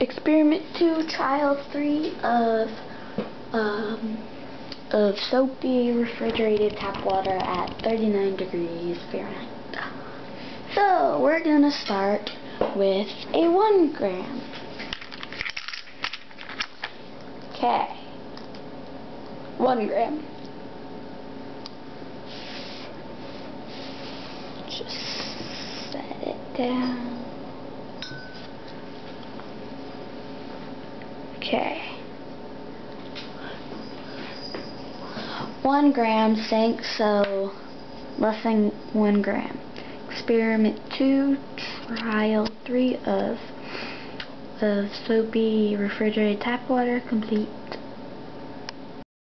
Experiment 2, Trial 3 of soapy refrigerated tap water at 39 degrees Fahrenheit. So, we're gonna start with a 1 gram. Okay. 1 gram. Just set it down. Okay. 1 gram sank, so roughing 1 gram. Experiment 2, Trial 3 of soapy refrigerated tap water complete.